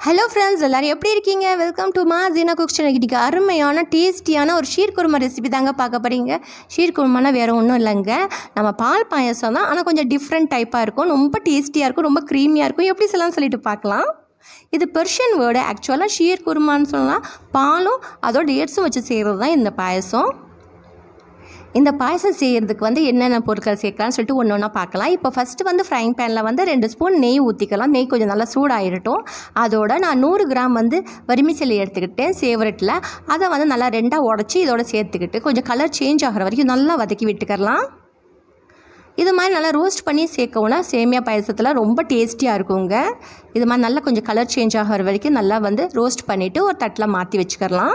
Hello friends, எல்லோரும் எப்படி இருக்கீங்க? வெல்கம் டு மா ஜீனா குக்ஸ் சேனல். இன்றைக்கி அருமையான டேஸ்டியான ஒரு ஷீர் குருமா ரெசிபி தாங்க பார்க்க போகிறீங்க. ஷீர் குருமானா வேறு ஒன்றும் இல்லைங்க, நம்ம பால் பாயசம் தான். ஆனால் கொஞ்சம் டிஃப்ரெண்ட் டைப்பாக இருக்கும், ரொம்ப டேஸ்டியாக இருக்கும், ரொம்ப க்ரீமியாக இருக்கும். எப்படி சொல்லலாம்னு சொல்லிட்டு பார்க்கலாம். இது பெர்ஷியன் வேர்டு. ஆக்சுவலாக ஷீர் குருமான்னு சொல்லலாம். பாலும் அதோட டேட்ஸும் வச்சு செய்கிறது தான் இந்த பாயசம். இந்த பாயசம் செய்கிறதுக்கு என்னென்ன பொருட்கள் சேர்க்கலாம்னு சொல்லிட்டு ஒன்று ஒன்றா பார்க்கலாம். இப்போ ஃபஸ்ட்டு ஃப்ரைங் பேனில் 2 ஸ்பூன் நெய் ஊற்றிக்கலாம். நெய் கொஞ்சம் நல்லா சூடாகிடட்டும். அதோட நான் 100 கிராம் வரிமிசலி எடுத்துக்கிட்டேன் சேவரட்டில். அதை நல்லா ரெண்டாக உடச்சி இதோட சேர்த்துக்கிட்டு கொஞ்சம் கலர் சேஞ்ச் ஆகிற வரைக்கும் நல்லா வதக்கி விட்டுக்கலாம். இது மாதிரி நல்லா ரோஸ்ட் பண்ணி சேர்க்கவுன்னா சேமியா பாயசத்தில் ரொம்ப டேஸ்டியாக இருக்குங்க. இது மாதிரி நல்லா கொஞ்சம் கலர் சேஞ்ச் ஆகிற வரைக்கும் நல்லா ரோஸ்ட் பண்ணிவிட்டு ஒரு தட்டில் மாற்றி வச்சுக்கலாம்.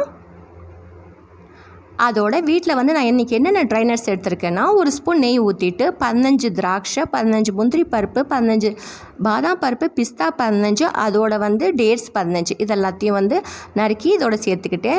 அதோட வீட்டில் நான் இன்றைக்கி என்னென்ன ட்ரை நட்ஸ் எடுத்திருக்கேன்னா, 1 ஸ்பூன் நெய் ஊற்றிட்டு 15 திராட்சை, 15 முந்திரி பருப்பு, 15 பாதாம் பருப்பு, பிஸ்தா 15, அதோட டேட்ஸ் 15 இது எல்லாத்தையும் நறுக்கி இதோட சேர்த்துக்கிட்டு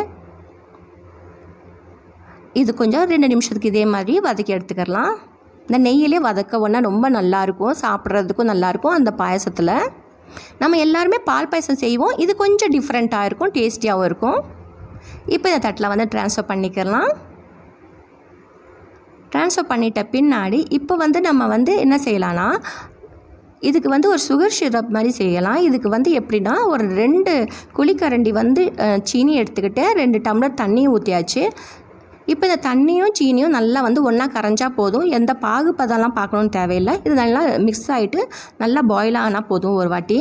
இது கொஞ்சம் 2 நிமிஷத்துக்கு இதே மாதிரி வதக்கி எடுத்துக்கலாம். இந்த நெய்யிலே வதக்க ஒன்றா ரொம்ப நல்லாயிருக்கும், சாப்பிட்றதுக்கும் நல்லாயிருக்கும். அந்த பாயசத்தில் நம்ம எல்லாருமே பால் பாயசம் செய்வோம், இது கொஞ்சம் டிஃப்ரெண்ட்டாக இருக்கும், டேஸ்டியாகவும் இருக்கும். இப்போ இந்த தட்டில் ட்ரான்ஸ்ஃபர் பண்ணிக்கலாம். ட்ரான்ஸ்ஃபர் பண்ணிட்ட பின்னாடி இப்போ நம்ம என்ன செய்யலான்னா, இதுக்கு ஒரு சுகர் சிரப் மாதிரி செய்யலாம். இதுக்கு எப்படின்னா, ஒரு 2 குழிக்கரண்டி சீனி எடுத்துக்கிட்டு 2 டம்ளர் தண்ணியும் ஊற்றியாச்சு. இப்போ இந்த தண்ணியும் சீனியும் நல்லா ஒன்றா கரைஞ்சா போதும். எந்த பாகுபதெல்லாம் பார்க்கணுன்னு தேவையில்லை. இது நல்லா மிக்ஸ் ஆகிட்டு நல்லா பாயில் ஆனால் போதும் ஒரு வாட்டி.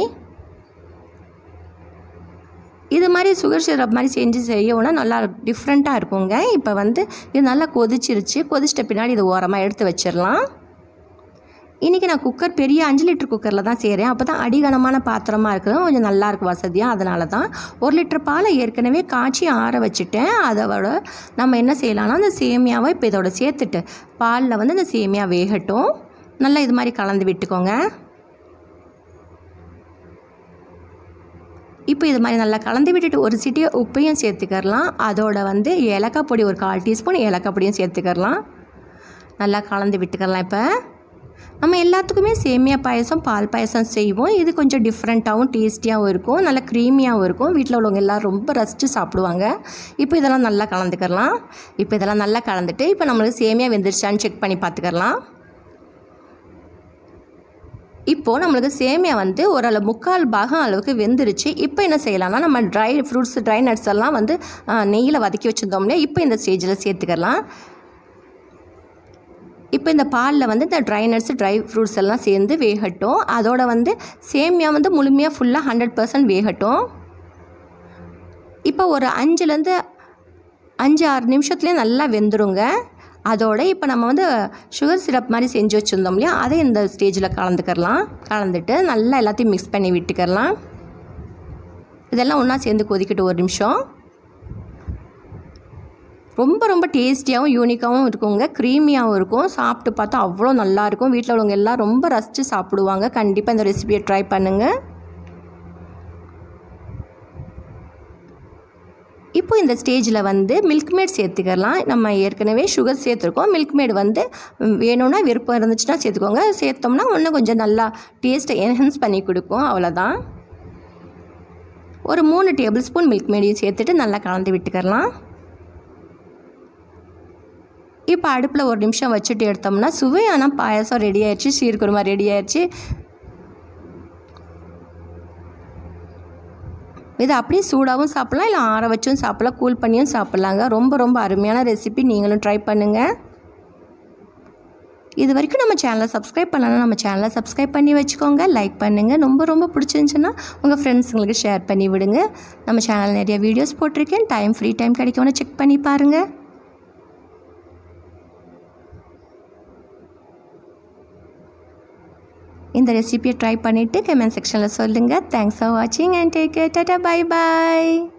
இது மாதிரி சுகர் சிரப் மாதிரி செஞ்சு செய்யணும்னா நல்லா டிஃப்ரெண்ட்டாக இருக்குங்க. இப்போ இது நல்லா கொதிச்சிருச்சு. கொதிச்சிட்ட பின்னாடி இது ஓரமாக எடுத்து வச்சிடலாம். இன்றைக்கி நான் குக்கர் பெரிய 5 லிட்டர் குக்கரில் தான் செய்கிறேன். அப்போ தான் அடிகனமான பாத்திரமாக இருக்குது, கொஞ்சம் நல்லாயிருக்கும் வசதியாக. அதனால தான் 1 லிட்டர் பாலை ஏற்கனவே காய்ச்சி ஆற வச்சுட்டேன். அதோட நம்ம என்ன செய்யலாம்னா, அந்த சேமியாவை இப்போ இதோட சேர்த்துட்டு பாலில் இந்த சேமியா வேகட்டும். நல்லா இது மாதிரி கலந்து விட்டுக்கோங்க. இப்போ இது மாதிரி நல்லா கலந்து விட்டுட்டு ஒரு சிட்டி உப்பையும் சேர்த்துக்கலாம். அதோட ஏலக்காய் பொடி ஒரு 1/4 டீஸ்பூன் ஏலக்காய் பொடியும் சேர்த்துக்கலாம். நல்லா கலந்து விட்டுக்கலாம். இப்போ நம்ம எல்லாத்துக்குமே சேமியா பாயசம் பால் பாயசம் செய்வோம். இது கொஞ்சம் டிஃப்ரெண்ட்டாகவும் டேஸ்டியாகவும் இருக்கும், நல்லா க்ரீமியாகவும் இருக்கும். வீட்டில் உள்ளவங்க எல்லோரும் ரொம்ப ரசித்து சாப்பிடுவாங்க. இப்போ இதெல்லாம் நல்லா கலந்துக்கலாம். இப்போ இதெல்லாம் நல்லா கலந்துட்டு இப்போ நம்மளுக்கு சேமியா வெந்துருச்சான்னு செக் பண்ணி பார்த்துக்கலாம். இப்போது நம்மளுக்கு சேமியா ஓரளவு 3/4 பாகம் அளவுக்கு வெந்துருச்சு. இப்போ என்ன செய்யலாம்னா, நம்ம ட்ரை ஃப்ரூட்ஸ் ட்ரை நட்ஸ் எல்லாம் நெய்யில் வதக்கி வச்சுருந்தோம்ல, இப்போ இந்த ஸ்டேஜில் சேர்த்துக்கலாம். இப்போ இந்த பாலில் இந்த ட்ரை நட்ஸ் ட்ரை ஃப்ரூட்ஸ் எல்லாம் சேர்ந்து வேகட்டும். அதோட சேமியா முழுமையாக ஃபுல்லாக 100% வேகட்டும். இப்போ ஒரு 5-6 நிமிஷத்துலேயே நல்லா வெந்துருங்க. அதோட இப்போ நம்ம சுகர் சிரப் மாதிரி செஞ்சு வச்சுருந்தோம் இல்லையா, அதை இந்த ஸ்டேஜில் கலந்துக்கலாம். கலந்துட்டு நல்லா எல்லாத்தையும் மிக்ஸ் பண்ணி விட்டுக்கலாம். இதெல்லாம் ஒன்றா சேர்ந்து கொதிக்கிட்டு 1 நிமிஷம். ரொம்ப ரொம்ப டேஸ்டியாகவும் யூனிக்காகவும் இருக்குங்க, க்ரீமியாகவும் இருக்கும். சாப்பிட்டு பார்த்தா அவ்வளோ நல்லாயிருக்கும். வீட்டில் உள்ளவங்க எல்லாம் ரொம்ப ரசித்து சாப்பிடுவாங்க. கண்டிப்பாக இந்த ரெசிபியை ட்ரை பண்ணுங்கள். இப்போ இந்த ஸ்டேஜில் மில்க் மேட் சேர்த்துக்கலாம். நம்ம ஏற்கனவே சுகர் சேர்த்துருக்கோம். மில்க் மேட் வேணும்னா விருப்பம் இருந்துச்சுன்னா சேர்த்துக்கோங்க. சேர்த்தோம்னா இன்னும் கொஞ்சம் நல்லா டேஸ்ட்டை என்ஹான்ஸ் பண்ணி கொடுக்கும். அவ்வளோதான். ஒரு 3 டேபிள் ஸ்பூன் மில்க் மேடையும் சேர்த்துட்டு நல்லா கலந்து விட்டுக்கலாம். இப்போ அடுப்பில் 1 நிமிஷம் வச்சுட்டு எடுத்தோம்னா சுவையான பாயசம் ரெடி ஆயிடுச்சு. ஷீர் குருமா ரெடி ஆயிடுச்சு. இது அப்படியே சூடாகவும் சாப்பிட்லாம், இல்லை ஆற வச்சும் சாப்பிட்லாம், கூல் பண்ணியும் சாப்பிட்லாங்க. ரொம்ப ரொம்ப அருமையான ரெசிபி. நீங்களும் ட்ரை பண்ணுங்கள். இது வரைக்கும் நம்ம சேனலை சப்ஸ்கிரைப் பண்ணலாம், நம்ம சேனலை சப்ஸ்கிரைப் பண்ணி வச்சுக்கோங்க. லைக் பண்ணுங்கள். ரொம்ப ரொம்ப பிடிச்சிருந்துச்சுன்னா உங்கள் ஃப்ரெண்ட்ஸுங்களுக்கு ஷேர் பண்ணி விடுங்க. நம்ம சேனல் நிறைய வீடியோஸ் போட்டிருக்கேன். ஃப்ரீ டைம் கிடைக்கும்னு செக் பண்ணி பாருங்கள். இந்த ரெசிபியை ட்ரை பண்ணிவிட்டு கமெண்ட் செக்ஷனில் சொல்லுங்கள். தேங்க்ஸ் ஃபார் வாட்சிங் and take care. Tata, bye bye.